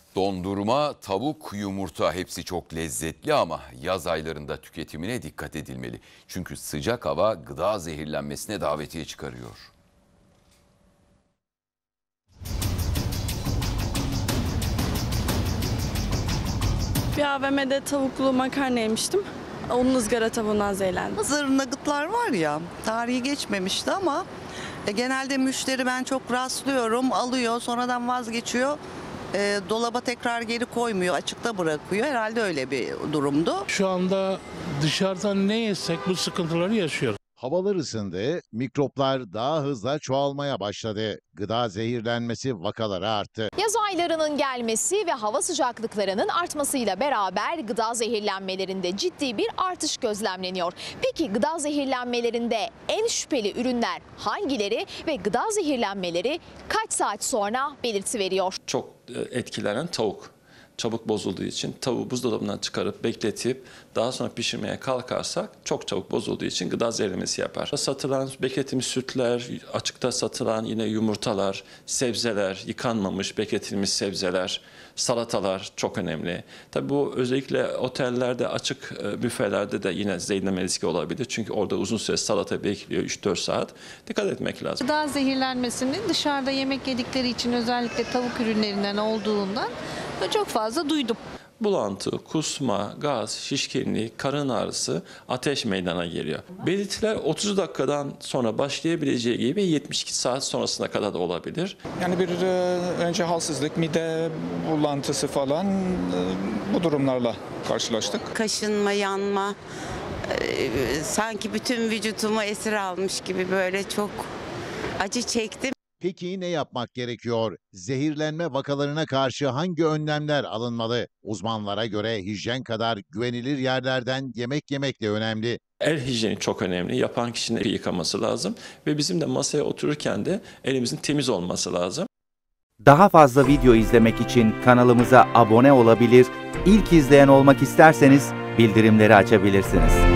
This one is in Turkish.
Dondurma, tavuk, yumurta hepsi çok lezzetli ama yaz aylarında tüketimine dikkat edilmeli. Çünkü sıcak hava gıda zehirlenmesine davetiye çıkarıyor. Bir AVM'de tavuklu makarna yemiştim. Onun ızgara tavuğundan zehirlendim. Hazır nuggetlar var ya, tarihi geçmemişti ama genelde müşteri ben çok rastlıyorum, alıyor, sonradan vazgeçiyor. Dolaba tekrar geri koymuyor, açıkta bırakıyor. Herhalde öyle bir durumdu. Şu anda dışarıdan ne yesek bu sıkıntıları yaşıyoruz. Havalar ısındı, mikroplar daha hızlı çoğalmaya başladı. Gıda zehirlenmesi vakaları arttı. Yaz aylarının gelmesi ve hava sıcaklıklarının artmasıyla beraber gıda zehirlenmelerinde ciddi bir artış gözlemleniyor. Peki gıda zehirlenmelerinde en şüpheli ürünler hangileri ve gıda zehirlenmeleri kaç saat sonra belirti veriyor? Çok etkilenen tavuk. Çabuk bozulduğu için tavuğu buzdolabından çıkarıp bekletip daha sonra pişirmeye kalkarsak çok çabuk bozulduğu için gıda zehirlemesi yapar. Satılan bekletilmiş sütler, açıkta satılan yine yumurtalar, sebzeler, yıkanmamış bekletilmiş sebzeler, salatalar çok önemli. Tabii bu özellikle otellerde, açık büfelerde de yine zehirlenme riski olabilir. Çünkü orada uzun süre salata bekliyor 3-4 saat. Dikkat etmek lazım. Gıda zehirlenmesinin dışarıda yemek yedikleri için özellikle tavuk ürünlerinden olduğundan çok fazla duydum. Bulantı, kusma, gaz, şişkinlik, karın ağrısı, ateş meydana geliyor. Belirtiler 30 dakikadan sonra başlayabileceği gibi 72 saat sonrasına kadar da olabilir. Yani bir önce halsizlik, mide bulantısı falan bu durumlarla karşılaştık. Kaşınma, yanma, sanki bütün vücutumu esir almış gibi böyle çok acı çektim. Peki ne yapmak gerekiyor? Zehirlenme vakalarına karşı hangi önlemler alınmalı? Uzmanlara göre hijyen kadar güvenilir yerlerden yemek yemek de önemli. El hijyeni çok önemli. Yapan kişinin eli yıkaması lazım ve bizim de masaya otururken de elimizin temiz olması lazım. Daha fazla video izlemek için kanalımıza abone olabilir, ilk izleyen olmak isterseniz bildirimleri açabilirsiniz.